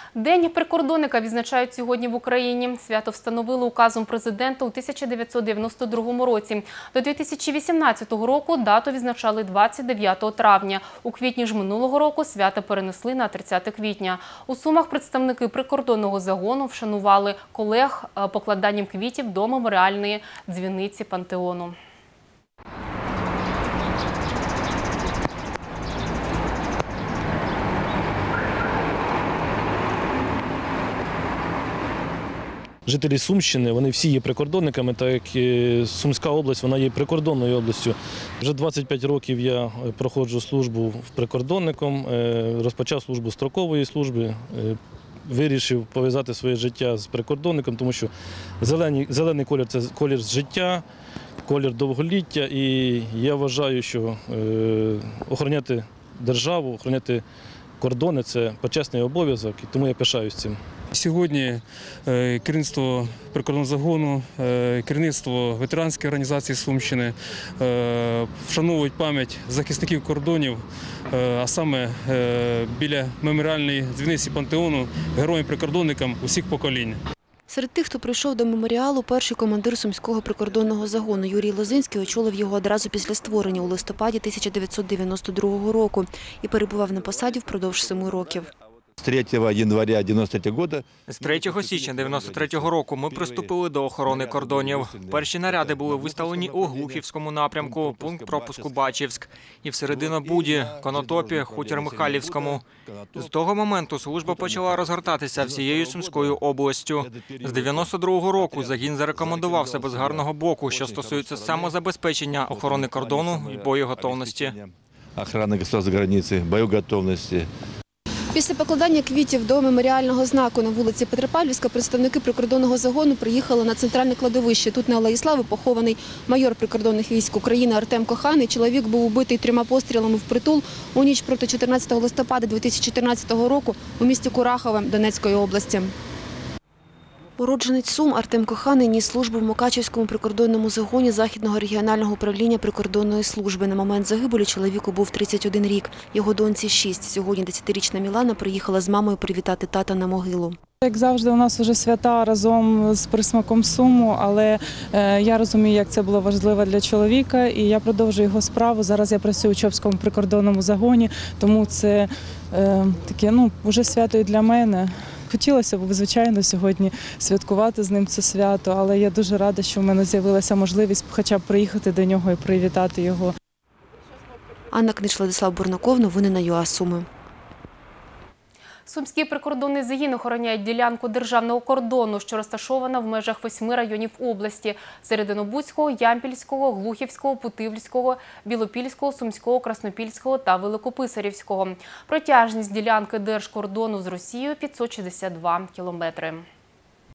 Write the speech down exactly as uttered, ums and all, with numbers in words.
День прикордонника відзначають сьогодні в Україні. Свято встановили указом президента у тисяча дев'ятсот дев'яносто другому році. До дві тисячі вісімнадцятого року дату відзначали двадцять дев'ятого травня. У квітні ж минулого року свято перенесли на тридцяте квітня. У Сумах представники прикордонного загону вшанували колег покладанням квітів до меморіальної дзвіниці Пантеону. Жителі Сумщини, вони всі є прикордонниками, так як Сумська область, вона є прикордонною областю. Вже двадцять п'ять років я проходжу службу прикордонником, розпочав службу строкової служби, вирішив пов'язати своє життя з прикордонником, тому що зелений, зелений колір – це колір життя, колір довголіття, і я вважаю, що охороняти державу, охороняти кордони – це почесний обов'язок, і тому я пишаюсь цим. Сьогодні керівництво прикордонного загону, керівництво ветеранської організації Сумщини вшановують пам'ять захисників кордонів, а саме біля меморіальної дзвіниці Пантеону героям-прикордонникам усіх поколінь. Серед тих, хто прийшов до меморіалу, перший командир Сумського прикордонного загону Юрій Лозинський очолив його одразу після створення у листопаді тисяча дев'ятсот дев'яносто другого року і перебував на посаді впродовж семи років. З третього января дев'яносто третього року. З третього січня дев'яносто третього року ми приступили до охорони кордонів. Перші наряди були виставлені у Глухівському напрямку, пункт пропуску Бачівськ, і в Серединобуді, Конотопі, Хутір Михайлівському. З того моменту служба почала розгортатися всією Сумською областю. З дев'яносто другого року загін зарекомендував себе з гарного боку, що стосується самозабезпечення охорони кордону і боєготовності. Охорона государственной границы, боєготовності. Після покладання квітів до меморіального знаку на вулиці Петропавлівська представники прикордонного загону приїхали на центральне кладовище. Тут на Алеї Слави похований майор прикордонних військ України Артем Коханий. Чоловік був убитий трьома пострілами впритул у ніч проти чотирнадцятого листопада дві тисячі чотирнадцятого року у місті Курахове Донецької області. Уродженець Сум Артем Коханий ніс службу в Мукачівському прикордонному загоні Західного регіонального управління прикордонної служби. На момент загибелі чоловіку був тридцять один рік. Його доньці – шість. Сьогодні десятирічна Мілана приїхала з мамою привітати тата на могилу. Як завжди, у нас вже свята разом з присмаком суму, але я розумію, як це було важливо для чоловіка, і я продовжую його справу. Зараз я працюю у Чопському прикордонному загоні, тому це е, таке, ну, вже свято і для мене. Хотілося б, звичайно, сьогодні святкувати з ним це свято, але я дуже рада, що в мене з'явилася можливість хоча б приїхати до нього і привітати його. Анна Книч, Владислав Бурнаков, новини на ЮА Суми. Сумський прикордонний загін охороняє ділянку державного кордону, що розташована в межах восьми районів області – Серединобудського, Ямпільського, Глухівського, Путивльського, Білопільського, Сумського, Краснопільського та Великописарівського. Протяжність ділянки держкордону з Росією – п'ятсот шістдесят два кілометри.